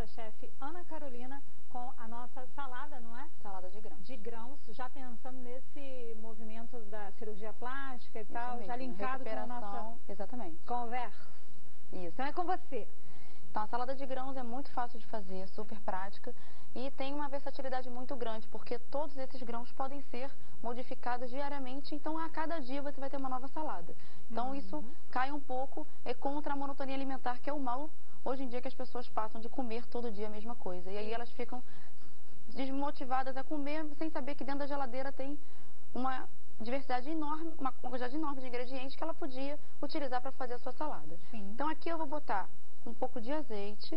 nossa chefe Ana Carolina com a nossa salada, não é? Salada de grãos. De grãos, já pensando nesse movimento da cirurgia plástica e tal, mesmo, já linkado com a nossa exatamente. conversa. Isso. Então é com você. Então a salada de grãos é muito fácil de fazer, super prática e tem uma versatilidade muito grande, porque todos esses grãos podem ser modificados diariamente, então a cada dia você vai ter uma nova salada. Então isso cai um pouco contra a monotonia alimentar, que é o mal hoje em dia que as pessoas passam de comer todo dia a mesma coisa. E aí elas ficam desmotivadas a comer sem saber que dentro da geladeira tem uma diversidade enorme, uma quantidade enorme de ingredientes que ela podia utilizar para fazer a sua salada. Sim. Então aqui eu vou botar um pouco de azeite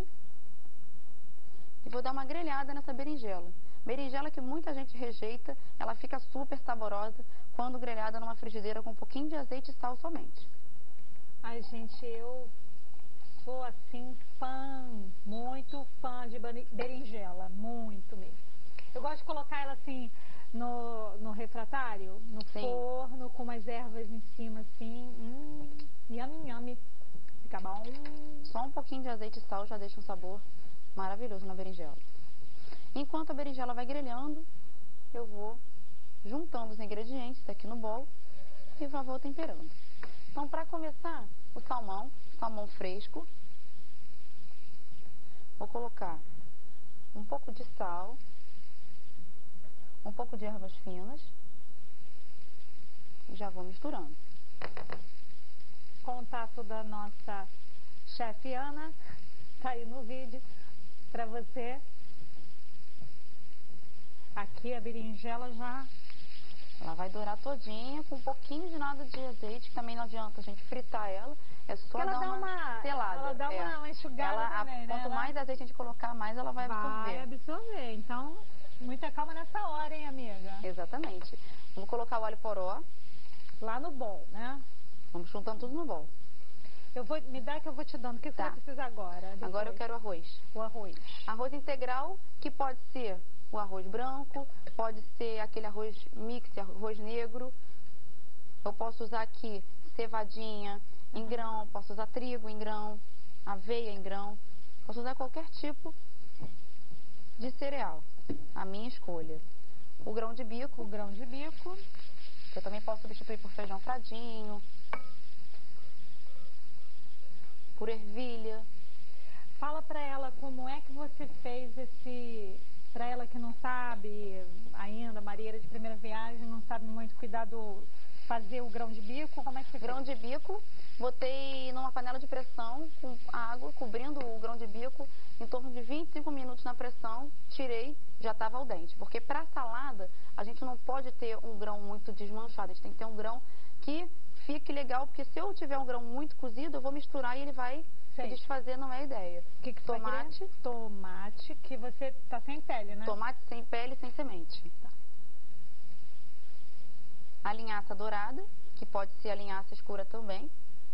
e vou dar uma grelhada nessa berinjela. Berinjela que muita gente rejeita, ela fica super saborosa quando grelhada numa frigideira com um pouquinho de azeite e sal somente. Ai, gente, eu sou assim muito fã de berinjela, muito mesmo. Eu gosto de colocar ela assim no refratário, no forno, com umas ervas em cima assim, yummy, yummy. Fica bom. Só um pouquinho de azeite e sal já deixa um sabor maravilhoso na berinjela. Enquanto a berinjela vai grelhando, eu vou juntando os ingredientes aqui no bol e vou temperando. Então, para começar, o salmão fresco. Vou colocar um pouco de sal, um pouco de ervas finas e já vou misturando. Contato da nossa chefe Ana, tá aí no vídeo para você. Aqui a berinjela ela vai dourar todinha com um pouquinho de nada de azeite, que também não adianta a gente fritar ela, é só dar uma selada. Ela dá uma enxugada também, né? Quanto mais azeite a gente colocar, mais ela vai absorver. Vai absorver, então muita calma nessa hora, hein, amiga? Exatamente. Vamos colocar o alho poró. Lá no bol, né? Vamos juntando tudo no bol. Me dá que eu vou te dando. O que você vai precisar agora? Depois? Agora eu quero arroz. O arroz. Arroz integral, que pode ser o arroz branco, pode ser aquele arroz mix, arroz negro. Eu posso usar aqui cevadinha em grão, posso usar trigo em grão, aveia em grão. Posso usar qualquer tipo de cereal, a minha escolha. O grão de bico. O grão de bico. Eu também posso substituir por feijão fradinho, por ervilha. Fala pra ela como é que você fez pra ela que não sabe ainda, marinheira de primeira viagem, não sabe muito cuidar fazer o grão de bico, como é que você fez? Grão de bico, botei numa panela de pressão com água, cobrindo o grão de bico, em torno de 25 minutos na pressão, tirei, já estava al dente. Porque para salada, a gente não pode ter um grão muito desmanchado, a gente tem que ter um grão que fique legal, porque se eu tiver um grão muito cozido, eu vou misturar e ele vai se desfazer, não é a ideia. O que tomate? Tomate, que você tá sem pele, né? Tomate sem pele e sem semente. Tá. A linhaça dourada, que pode ser a linhaça escura também.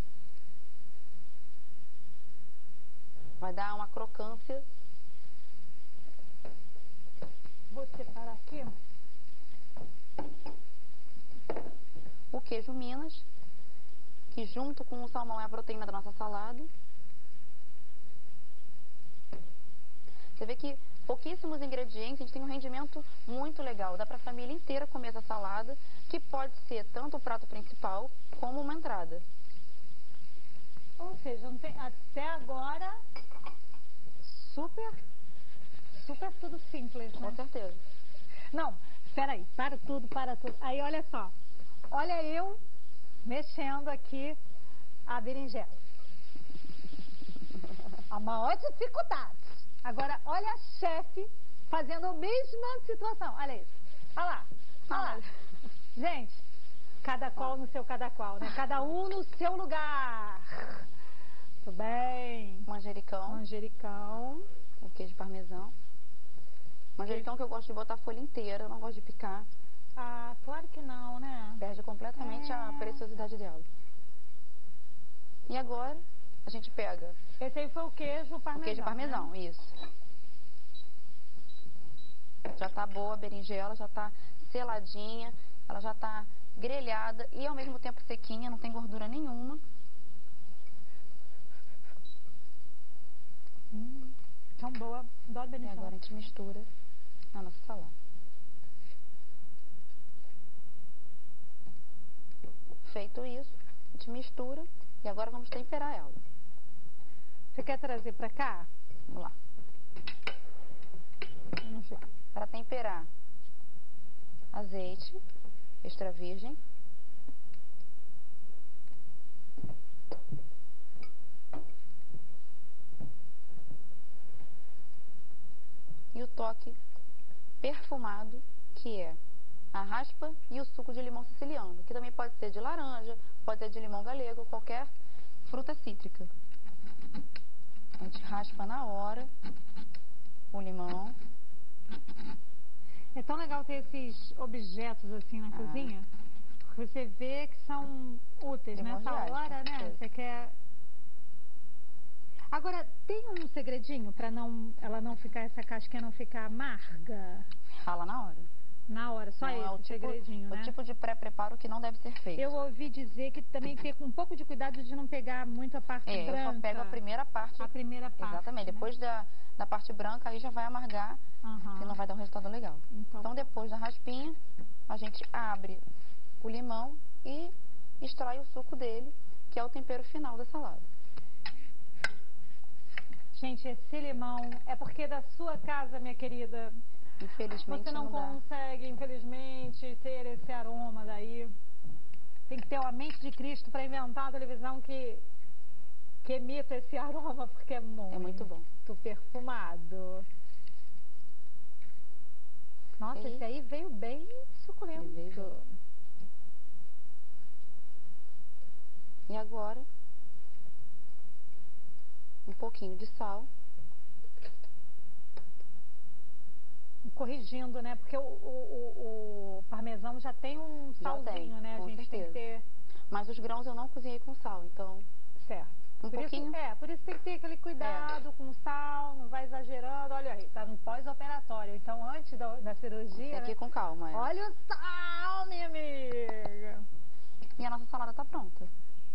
Vai dar uma crocância. Vou separar aqui. O queijo Minas, que junto com o salmão é a proteína da nossa salada. Você vê que pouquíssimos ingredientes, a gente tem um rendimento muito legal. Dá para a família inteira comer essa salada, que pode ser tanto o prato principal como uma entrada. Ou seja, não tem, até agora, super tudo simples, né? Com certeza. Não, espera aí, para tudo. Aí, olha só. Olha eu mexendo aqui a berinjela. A maior dificuldade. Agora, olha a chefe fazendo a mesma situação. Olha isso. Olha lá. Olha lá. Gente, cada qual no seu cada qual, né? Cada um no seu lugar. Tudo bem. Manjericão. O queijo parmesão. Manjericão que eu gosto de botar a folha inteira, eu não gosto de picar. Ah, claro que não, né? Perde completamente a preciosidade dela. E agora, a gente pega... Esse aí foi o queijo parmesão. O queijo parmesão, né? Isso. Já tá boa a berinjela, já tá seladinha, ela já tá grelhada e ao mesmo tempo sequinha, não tem gordura nenhuma. tão boa. Adoro E berinjela. agora a gente mistura a nossa salada. Feito isso, a gente mistura e agora vamos temperar ela. Você quer trazer pra cá? Vamos lá. Vamos lá. Para temperar, azeite extra virgem. E o toque perfumado, que é a raspa e o suco de limão siciliano, que também pode ser de laranja, pode ser de limão galego, qualquer fruta cítrica. A gente raspa na hora o limão. É tão legal ter esses objetos assim na cozinha, porque você vê que são úteis nessa hora, né? Você quer... Agora, tem um segredinho para ela não ficar, essa casquinha não ficar amarga? Rala na hora. Na hora, só Não, esse segredinho, né? O tipo de pré-preparo que não deve ser feito. Eu ouvi dizer que também tem um pouco de cuidado de não pegar muito a parte branca. Eu só pego a primeira parte. A primeira parte. Exatamente. Né? Depois da parte branca, aí já vai amargar, que não vai dar um resultado legal. Então, depois da raspinha, a gente abre o limão e extrai o suco dele, que é o tempero final da salada. Gente, esse limão é porque da sua casa, minha querida, infelizmente você não consegue, infelizmente, ter esse aroma daí. Tem que ter uma mente de Cristo para inventar uma televisão que emita esse aroma, porque é muito bom. Muito perfumado. Nossa, esse aí veio bem suculento. E agora, um pouquinho de sal. Corrigindo, né? Porque o parmesão já tem um salzinho, né? A gente tem que ter... Mas os grãos eu não cozinhei com sal, então... Certo. Pouquinho. Por isso tem que ter aquele cuidado com o sal, não vai exagerando. Olha aí, tá no pós-operatório. Então, antes da cirurgia... Tem que ir com calma, Olha o sal, minha amiga! E a nossa salada tá pronta.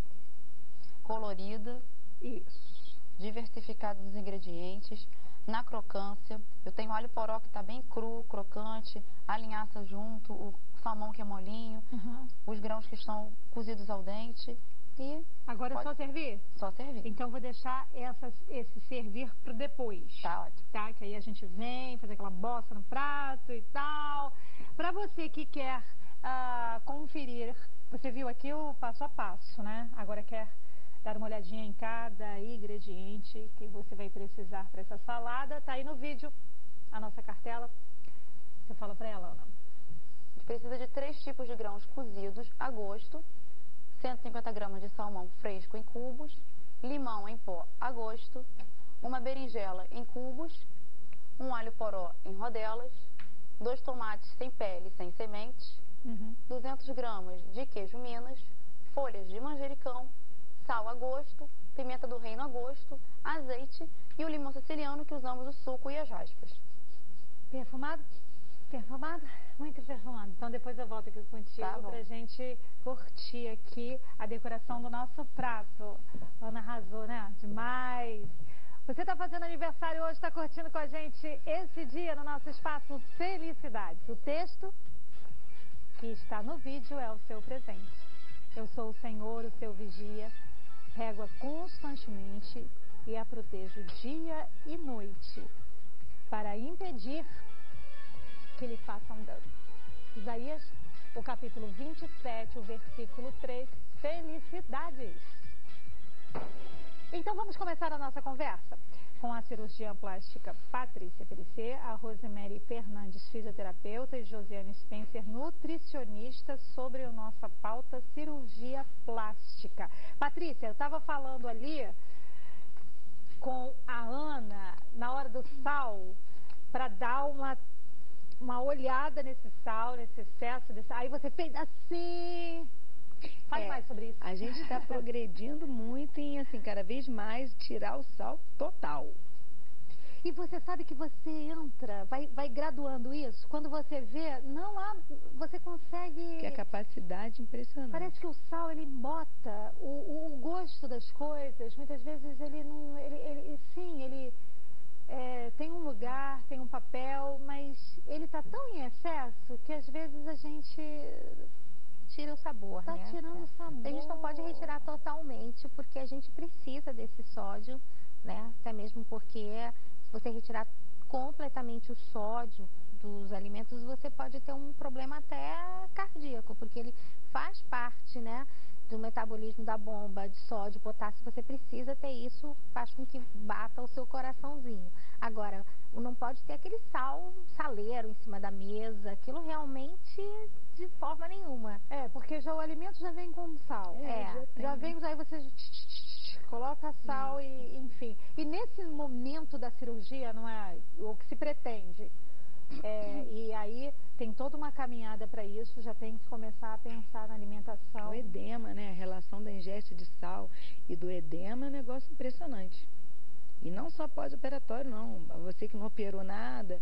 Colorida. Isso. Diversificada nos ingredientes. Na crocância, eu tenho alho poró que está bem cru, crocante, a linhaça junto, o salmão que é molinho, os grãos que estão cozidos ao dente e... Agora é só servir? Só servir. Então vou deixar esse servir pro depois. Tá ótimo. Tá? Que aí a gente vem, fazer aquela bossa no prato e tal. Para você que quer conferir, você viu aqui o passo a passo, né? Agora quer dar uma olhadinha em cada ingrediente que você vai precisar para essa salada. Tá aí no vídeo a nossa cartela. Você fala para ela, Ana. A gente precisa de 3 tipos de grãos cozidos a gosto, 150 gramas de salmão fresco em cubos, limão em pó a gosto, uma berinjela em cubos, um alho poró em rodelas, 2 tomates sem pele, sem sementes, 200 gramas de queijo Minas, folhas de manjericão, sal a gosto, pimenta do reino a gosto, azeite e o limão siciliano que usamos o suco e as raspas. Perfumado? Perfumado? Muito perfumado. Então depois eu volto aqui contigo pra gente curtir aqui a decoração do nosso prato. Ana arrasou, né? Demais! Você tá fazendo aniversário hoje, tá curtindo com a gente esse dia no nosso espaço Felicidades. O texto que está no vídeo é o seu presente. Eu sou o Senhor, o seu vigia. Régua constantemente e a protejo dia e noite, para impedir que lhe façam dano. Isaías, o capítulo 27, o versículo 3, felicidades. Então vamos começar a nossa conversa com a cirurgiã plástica Patrícia Pelicê, a Rosemary Fernandes, fisioterapeuta, e Josiane Spencer, nutricionista, sobre a nossa pauta cirurgia plástica. Patrícia, eu estava falando ali com a Ana na hora do sal, para dar uma olhada nesse sal, nesse excesso desse... Aí você fez assim... Fale mais sobre isso. A gente está progredindo muito em, assim, cada vez mais tirar o sal total. E você sabe que você entra, vai graduando isso, quando você vê, você consegue... Que a capacidade impressionante. Parece que o sal, ele bota o gosto das coisas, muitas vezes ele não, ele tem um lugar, tem um papel, mas ele está tão em excesso que às vezes a gente tira o sabor, está né? tirando o sabor. A gente não pode retirar totalmente, porque a gente precisa desse sódio, né? Até mesmo porque se você retirar completamente o sódio dos alimentos, você pode ter um problema até cardíaco, porque ele faz parte, né, do metabolismo da bomba de sódio, potássio. Você precisa ter isso, faz com que bata o seu coraçãozinho. Agora, não pode ter aquele saleiro em cima da mesa, aquilo realmente de forma nenhuma. Porque já o alimento já vem com sal. Já vem, aí você coloca sal e, enfim. E nesse momento da cirurgia, não é o que se pretende. E aí tem toda uma caminhada para isso, já tem que começar a pensar na alimentação. O edema, né? A relação da ingesta de sal e do edema é um negócio impressionante. E não só pós-operatório, não. Você que não operou nada,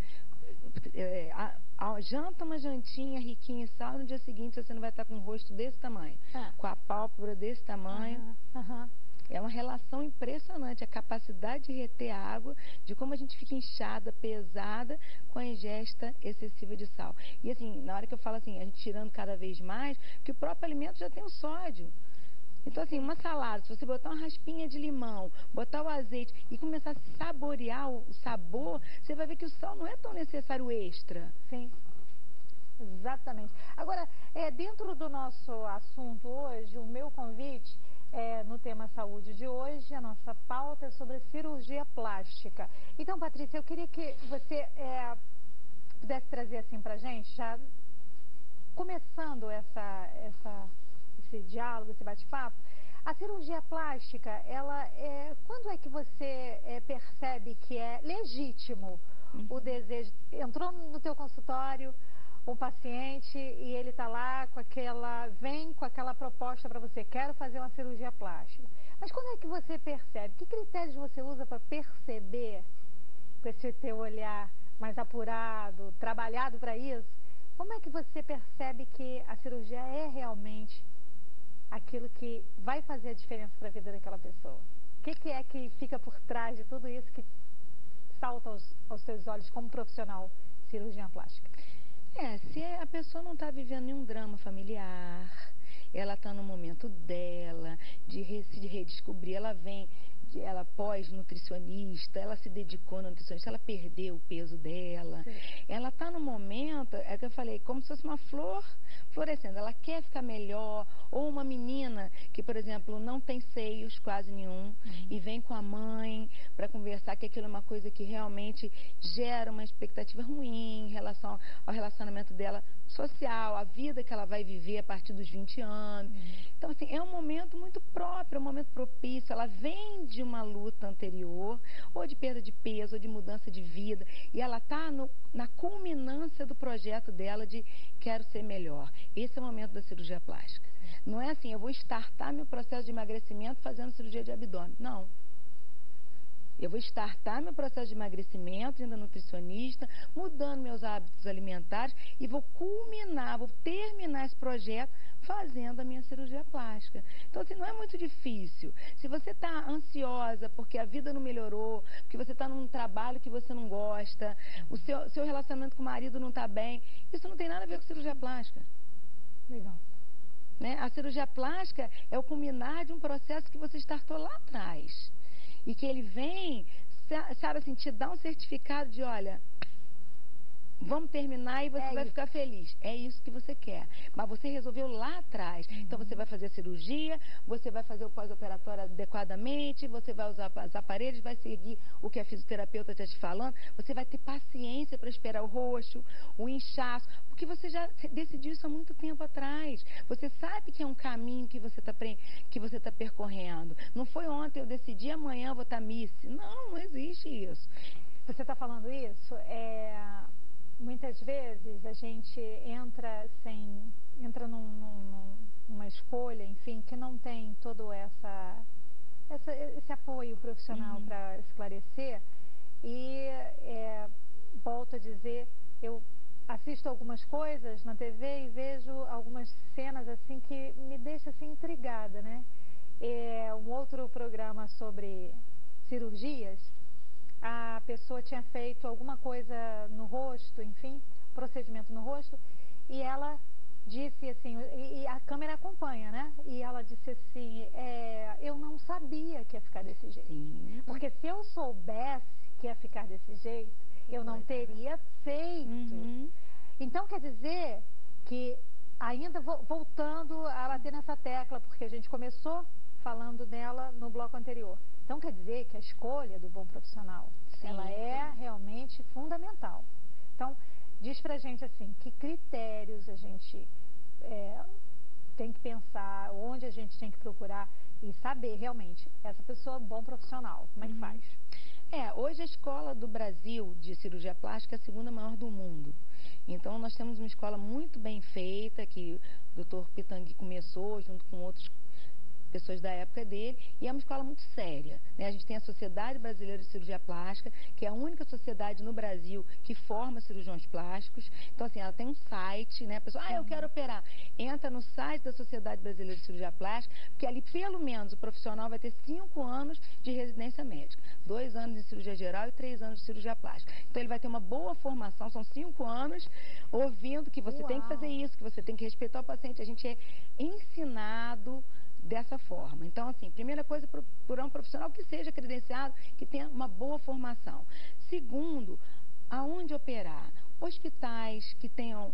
janta uma jantinha riquinha em sal, no dia seguinte você não vai estar com o rosto desse tamanho, com a pálpebra desse tamanho. É uma relação impressionante, a capacidade de reter água, de como a gente fica inchada, pesada, com a ingesta excessiva de sal. E assim, na hora que eu falo assim, a gente tirando cada vez mais, porque o próprio alimento já tem o sódio. Então assim, uma salada, se você botar uma raspinha de limão, botar o azeite e começar a saborear o sabor, você vai ver que o sal não é tão necessário extra. Sim, exatamente. Agora, dentro do nosso assunto hoje, o meu convite no tema saúde de hoje, a nossa pauta é sobre cirurgia plástica. Então, Patrícia, eu queria que você pudesse trazer assim pra gente, já começando esse diálogo, esse bate-papo. A cirurgia plástica, quando é que você percebe que é legítimo o desejo? Entrou no teu consultório um paciente e ele está lá vem com aquela proposta para você, quero fazer uma cirurgia plástica. Mas quando é que você percebe? Que critérios você usa para perceber, com esse teu olhar mais apurado, trabalhado para isso? Como é que você percebe que a cirurgia é realmente aquilo que vai fazer a diferença para a vida daquela pessoa? O que é que fica por trás de tudo isso que salta aos seus olhos como profissional cirurgiã plástica? Se a pessoa não está vivendo nenhum drama familiar, ela está no momento dela, de se redescobrir, ela pós-nutricionista, ela se dedicou na nutricionista, ela perdeu o peso dela. Sim. Ela está no momento, que eu falei, como se fosse uma flor florescendo, ela quer ficar melhor, ou uma menina que, por exemplo, não tem seios quase nenhum, e vem com a mãe para conversar, que aquilo é uma coisa que realmente gera uma expectativa ruim em relação ao relacionamento dela social, a vida que ela vai viver a partir dos 20 anos. Então, assim, é um momento muito próprio, é um momento propício. Ela vem de uma luta anterior, ou de perda de peso, ou de mudança de vida, e ela está na culminância do projeto dela de quero ser melhor. Esse é o momento da cirurgia plástica. Não é assim, eu vou startar meu processo de emagrecimento fazendo cirurgia de abdômen. Não. Eu vou startar meu processo de emagrecimento, indo a nutricionista, mudando meus hábitos alimentares e vou terminar esse projeto fazendo a minha cirurgia plástica. Então, assim, não é muito difícil. Se você está ansiosa porque a vida não melhorou, porque você está num trabalho que você não gosta, o seu relacionamento com o marido não está bem, isso não tem nada a ver com cirurgia plástica. Legal. Né? A cirurgia plástica é o culminar de um processo que você startou lá atrás. E que ele vem, sabe assim, te dá um certificado de, olha, vamos terminar e você vai ficar feliz. É isso que você quer. Mas você resolveu lá atrás. Então você vai fazer a cirurgia, você vai fazer o pós-operatório adequadamente, você vai usar os aparelhos, vai seguir o que a fisioterapeuta está te falando. Você vai ter paciência para esperar o roxo, o inchaço, porque você já decidiu isso há muito tempo atrás. Você sabe que é um caminho que você está percorrendo. Não foi ontem eu decidi, amanhã eu vou estar miss. Não existe isso. Você está falando isso? Muitas vezes a gente entra numa escolha, enfim, que não tem todo esse apoio profissional para esclarecer. E volto a dizer, eu assisto algumas coisas na TV e vejo algumas cenas assim que me deixam assim intrigada, né? Um outro programa sobre cirurgias, a pessoa tinha feito alguma coisa no rosto, enfim, procedimento no rosto, e ela disse assim, e a câmera acompanha, né? E ela disse assim, eu não sabia que ia ficar desse jeito. Sim. Porque se eu soubesse que ia ficar desse jeito, eu não teria feito. Uhum. Então, quer dizer que, ainda voltando a bater nessa tecla, porque a gente começou falando dela no bloco anterior. Então, quer dizer que a escolha do bom profissional, Sim, ela é realmente fundamental. Então, diz pra gente assim, que critérios a gente tem que pensar, onde a gente tem que procurar e saber realmente, essa pessoa é um bom profissional, como é que faz? Hoje a escola do Brasil de cirurgia plástica é a segunda maior do mundo. Então nós temos uma escola muito bem feita, que o Dr. Pitangui começou junto com outras pessoas da época dele, e é uma escola muito séria, né? A gente tem a Sociedade Brasileira de Cirurgia Plástica, que é a única sociedade no Brasil que forma cirurgiões plásticos. Então, assim, ela tem um site, né? A pessoa, eu quero operar. Entra no site da Sociedade Brasileira de Cirurgia Plástica, porque ali, pelo menos, o profissional vai ter 5 anos de residência médica. 2 anos em cirurgia geral e 3 anos de cirurgia plástica. Então, ele vai ter uma boa formação, são 5 anos, ouvindo que você tem que fazer isso, que você tem que respeitar o paciente. A gente é ensinado dessa forma. Então, assim, primeira coisa, procurar um profissional que seja credenciado, que tenha uma boa formação. Segundo, aonde operar? Hospitais que tenham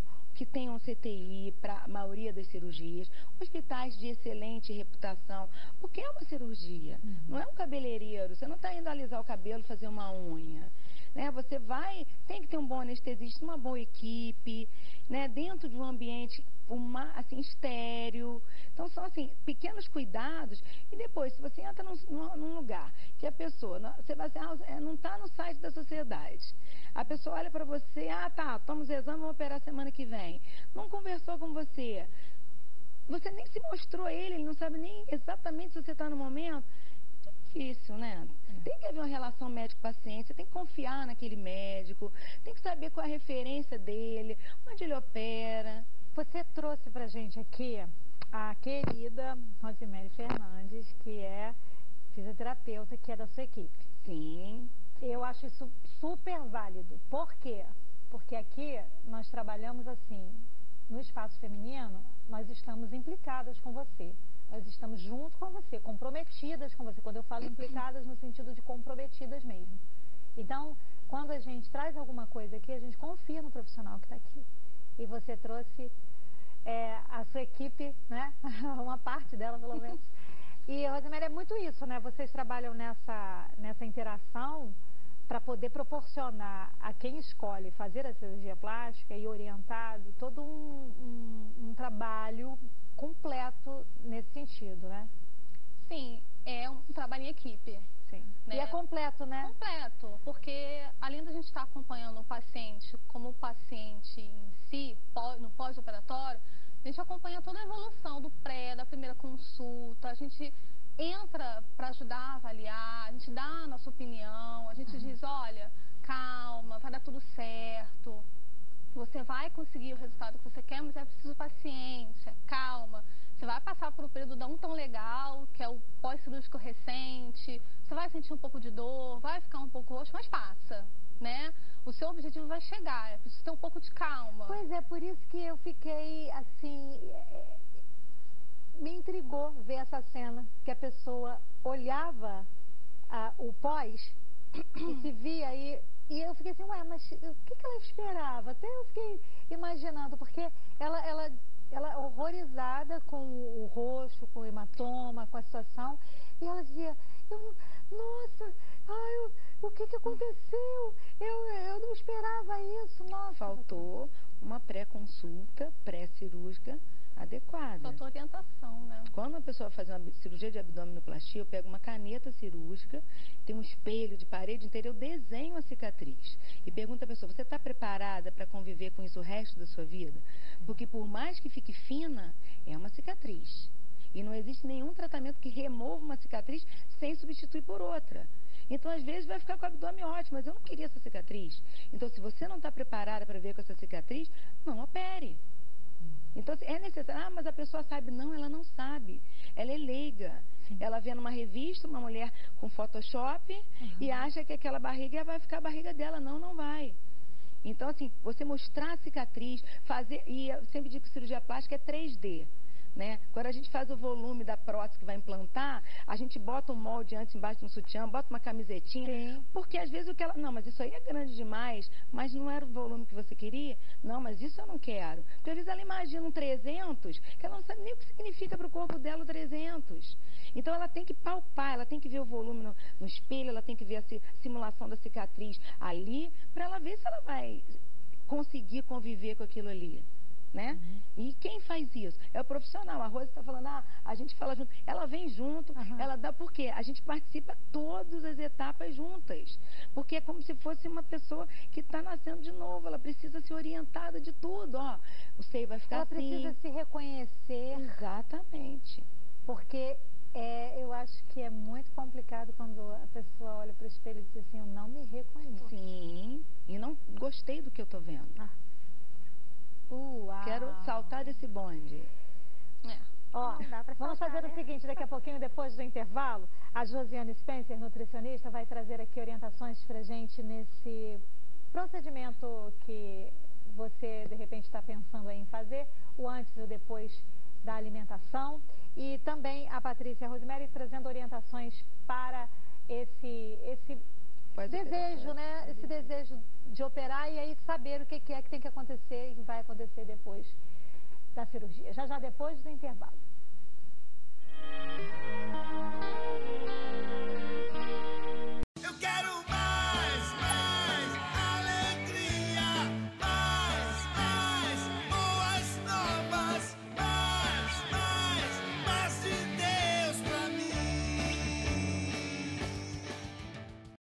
CTI para a maioria das cirurgias, hospitais de excelente reputação, porque é uma cirurgia, não é um cabeleireiro, você não está indo alisar o cabelo, fazer uma unha, né? Você tem que ter um bom anestesista, uma boa equipe, né? Dentro de um ambiente assim, estéreo. Então, são assim, pequenos cuidados. E depois, se você entra num lugar que a pessoa, você vai não está no site da sociedade. A pessoa olha para você, toma os exames, vamos operar semana que vem. Não conversou com você. Você nem se mostrou a ele não sabe nem exatamente se você está no momento. Difícil, né? Tem que haver uma relação médico-paciente, você tem que confiar naquele médico, tem que saber qual é a referência dele, onde ele opera. Você trouxe pra gente aqui a querida Rosemary Fernandes, que é fisioterapeuta, que é da sua equipe. Sim. Eu acho isso super válido. Por quê? Porque aqui nós trabalhamos assim, no espaço feminino, nós estamos implicadas com você. Nós estamos junto com você, comprometidas com você. Quando eu falo implicadas, no sentido de comprometidas mesmo. Então, quando a gente traz alguma coisa aqui, a gente confia no profissional que está aqui. E você trouxe a sua equipe, né? Uma parte dela, pelo menos. E, Rosemary, é muito isso, né? Vocês trabalham nessa interação para poder proporcionar a quem escolhe fazer a cirurgia plástica e orientado todo um trabalho completo nesse sentido, né? Sim, é um trabalho em equipe. Sim. Né? E é completo, né? Completo, porque além da gente estar acompanhando o paciente como o paciente em si, no pós-operatório, a gente acompanha toda a evolução do da primeira consulta, a gente entra para ajudar a avaliar, a gente dá a nossa opinião, a gente diz, olha, calma, vai dar tudo certo, você vai conseguir o resultado que você quer, mas é preciso paciência, calma. Você vai passar por um período não tão legal, que é o pós-cirúrgico recente, você vai sentir um pouco de dor, vai ficar um pouco roxo, mas passa, né? O seu objetivo vai chegar, é preciso ter um pouco de calma. Pois é, por isso que eu fiquei, assim, me intrigou ver essa cena, que a pessoa olhava o pós e se via aí, e eu fiquei assim, mas o que ela esperava? Até eu fiquei imaginando, porque ela horrorizada com o roxo, com o hematoma, com a situação, e ela dizia, nossa, o que aconteceu? Eu não esperava isso, nossa. Faltou uma pré-consulta, pré-cirúrgica adequada. Faltou orientação, né? Quando a pessoa vai fazer uma cirurgia de abdominoplastia, eu pego uma caneta cirúrgica, tem um espelho de parede inteira, eu desenho a cicatriz e pergunto à pessoa, você está preparada para conviver com isso o resto da sua vida? Porque por mais que fique fina, é uma cicatriz. E não existe nenhum tratamento que remova uma cicatriz sem substituir por outra. Então, às vezes, vai ficar com o abdômen ótimo, mas eu não queria essa cicatriz. Então, se você não está preparada para ver com essa cicatriz, não opere. Então, é necessário, mas a pessoa sabe. Não, ela não sabe. Ela é leiga. Ela vê numa revista uma mulher com Photoshop e acha que aquela barriga vai ficar a barriga dela. Não, não vai. Então, assim, você mostrar a cicatriz, fazer... E eu sempre digo que cirurgia plástica é 3D. Né? Quando a gente faz o volume da prótese que vai implantar, a gente bota um molde antes, embaixo de um sutiã, bota uma camisetinha, porque às vezes o que ela... Não, mas isso aí é grande demais, mas não era o volume que você queria? Não, mas isso eu não quero. Porque às vezes ela imagina um 300, que ela não sabe nem o que significa para o corpo dela o 300. Então ela tem que palpar, ela tem que ver o volume no espelho, ela tem que ver a simulação da cicatriz ali, para ela ver se ela vai conseguir conviver com aquilo ali. Né? E quem faz isso? É o profissional. A Rose está falando, a gente fala junto. Ela vem junto, ela dá por quê? A gente participa todas as etapas juntas. Porque é como se fosse uma pessoa que está nascendo de novo. Ela precisa ser orientada de tudo. Ó, o seio vai ficar assim. Ela precisa se reconhecer. Exatamente. Porque eu acho que é muito complicado quando a pessoa olha para o espelho e diz assim, eu não me reconheço. Sim, e não gostei do que eu estou vendo. Quero saltar desse bonde. Ó, vamos fazer o seguinte, daqui a pouquinho, depois do intervalo, a Josiane Spencer, nutricionista, vai trazer aqui orientações pra gente nesse procedimento que você, de repente, está pensando aí em fazer, o antes e o depois da alimentação. E também a Patrícia Rosemary trazendo orientações para esse desejo, né? Esse desejo de operar e aí saber o que é que tem que acontecer e que vai acontecer depois da cirurgia. Já depois do intervalo.